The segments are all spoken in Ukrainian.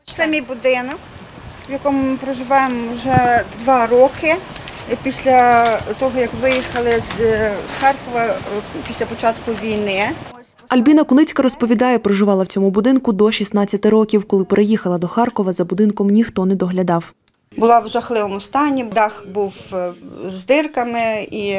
Це мій будинок, в якому ми проживаємо вже 2 роки. Після того, як виїхали з Харкова після початку війни. Альбіна Куницька розповідає, проживала в цьому будинку до 16 років. Коли переїхала до Харкова, за будинком ніхто не доглядав. Була в жахливому стані, дах був з дирками і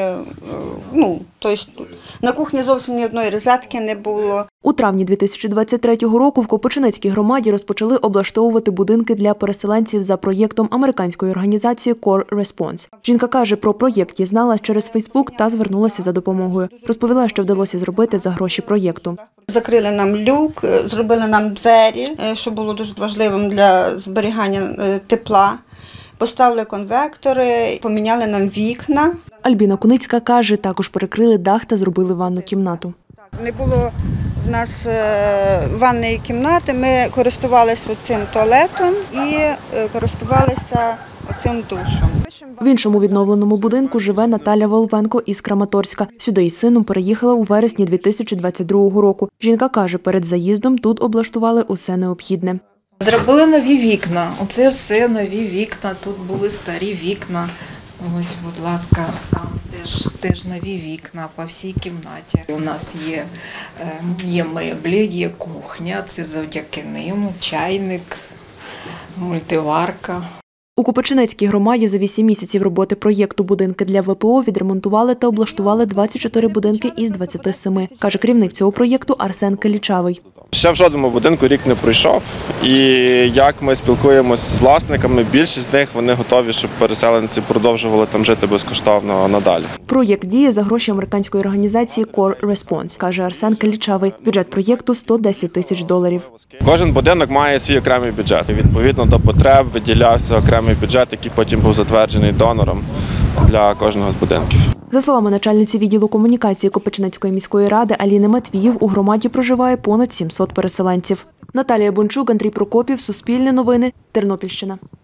на кухні зовсім ні одної розетки не було. У травні 2023 року в Копичинецькій громаді розпочали облаштовувати будинки для переселенців за проєктом американської організації Core Response. Жінка каже, про проєкт дізналась через Фейсбук та звернулася за допомогою. Розповіла, що вдалося зробити за гроші проєкту. Закрили нам люк, зробили нам двері, що було дуже важливим для зберігання тепла. Поставили конвектори, поміняли нам вікна. Альбіна Куницька каже, також перекрили дах та зробили ванну кімнату. Не було в нас ванної кімнати, ми користувалися цим туалетом і користувалися цим душем. В іншому відновленому будинку живе Наталя Волвенко із Краматорська. Сюди із сином переїхала у вересні 2022 року. Жінка каже, перед заїздом тут облаштували усе необхідне. Зробили нові вікна. Оце все нові вікна. Тут були старі вікна. Ось, будь ласка, там теж нові вікна по всій кімнаті. У нас є меблі, є кухня, це завдяки ним, чайник, мультиварка. У Копичинецькій громаді за 8 місяців роботи проєкту «Будинки для ВПО» відремонтували та облаштували 24 будинки із 27, каже керівник цього проєкту Арсен Калічавий. Ще в жодному будинку рік не пройшов, і як ми спілкуємося з власниками, більшість з них вони готові, щоб переселенці продовжували там жити безкоштовно надалі. Проєкт діє за гроші американської організації Core Response, каже Арсен Калічавий. Бюджет проєкту – $110 тисяч. Кожен будинок має свій окремий бюджет. Відповідно до потреб виділявся окремий бюджет, який потім був затверджений донором для кожного з будинків. За словами начальниці відділу комунікації Копичинецької міської ради Аліни Матвіїв, у громаді проживає понад 700 переселенців. Наталія Бончук, Андрій Прокопів, Суспільне новини, Тернопільщина.